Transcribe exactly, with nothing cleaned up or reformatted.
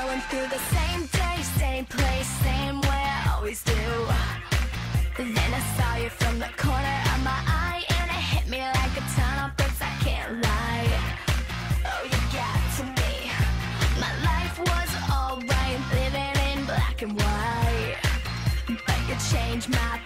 going through the same day, same place, same way I always do. Then I saw you from the corner of my eye, and it hit me like a ton of bricks, I can't lie. Oh, you got to me. My life was alright, living in black and white, but you changed my